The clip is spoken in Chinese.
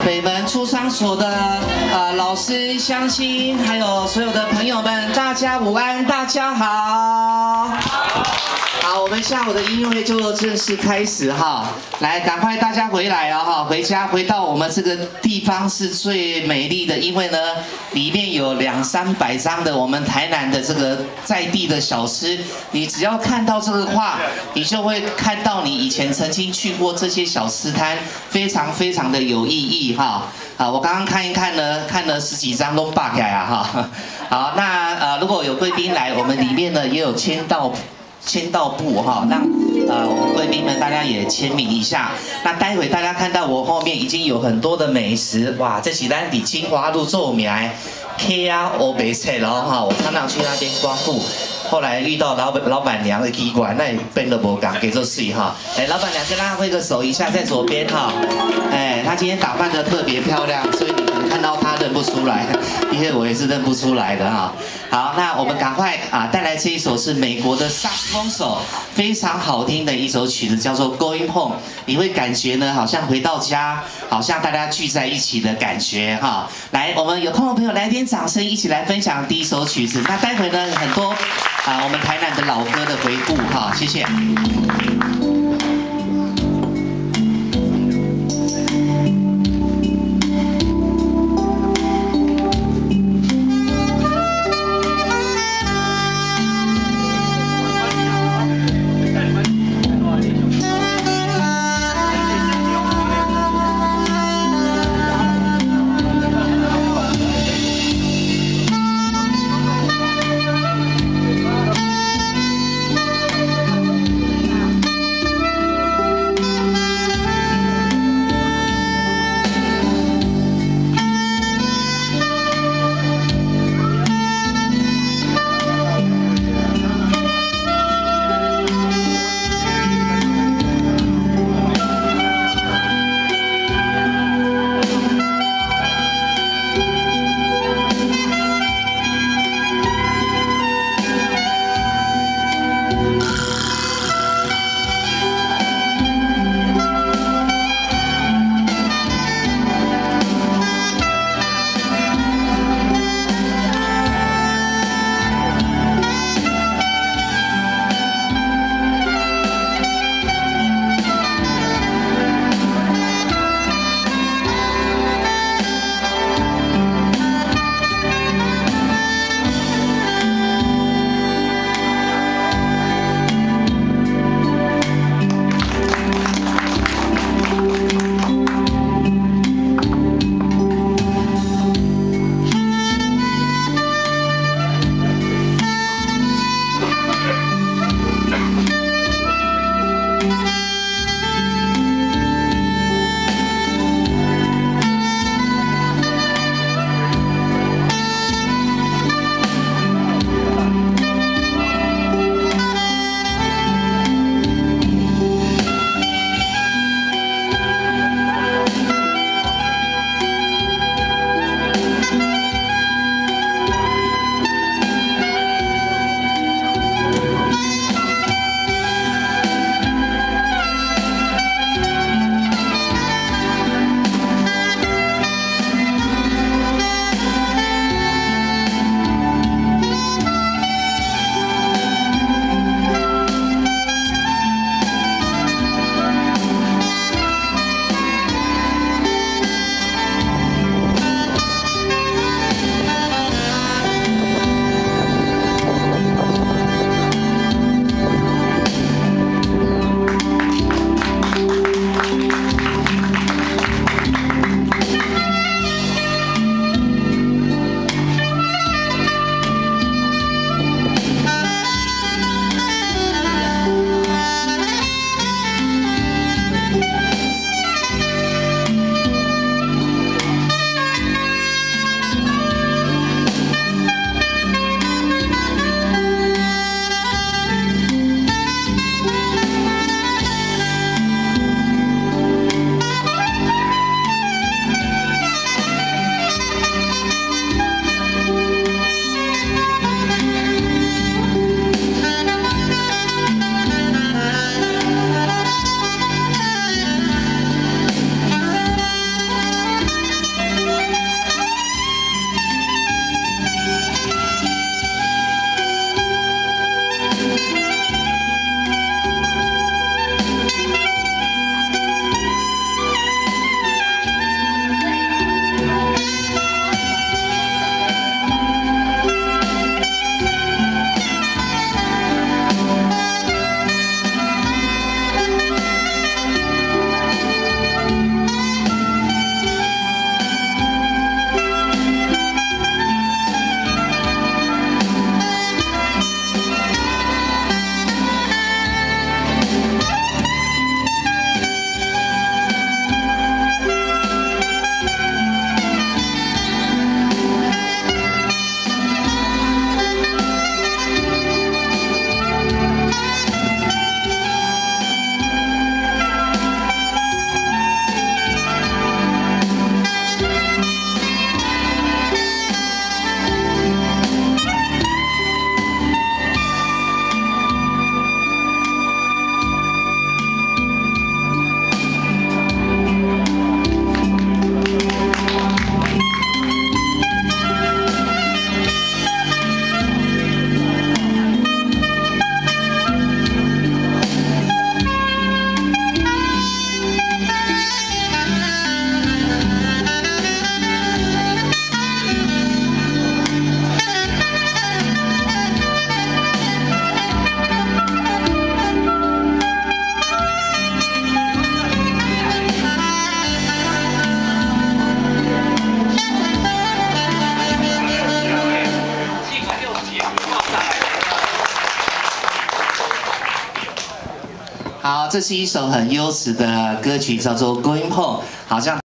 北门出商所的老师、乡亲，还有所有的朋友们，大家午安，大家好。好，我们下午的音乐会就正式开始哈，来，赶快大家回来哦哈，回家回到我们这个地方是最美丽的，因为呢，里面有200-300张的我们台南的这个在地的小吃，你只要看到这个画，你就会看到你以前曾经去过这些小吃摊，非常非常的有意义哈。啊，我刚刚看一看呢，看了10几张都爆起来啊哈。好，那如果有贵宾来，我们里面呢也有签到簿哈，让我们贵宾们大家也签名一下。那待会大家看到我后面已经有很多的美食，哇，这是咱伫金华路做名的 KR 欧北菜了哈。我常常去那边光顾，后来遇到老板娘的奇怪，那也变得无讲，给做水哈。哎，老板娘跟大家挥个手一下，在左边哈。哎，她今天打扮得特别漂亮，所以你可能看到她认不出来，因为我也是认不出来的哈。好，那我们赶快带来这一首是美国的萨克斯风手，非常好听的一首曲子，叫做《Going Home》。你会感觉呢，好像回到家，好像大家聚在一起的感觉哈。来，我们有空的朋友来点掌声，一起来分享第一首曲子。那待会呢，很多我们台南的老歌的回顾哈，谢谢。 这是一首很优质的歌曲，叫做《Going Home》，好像。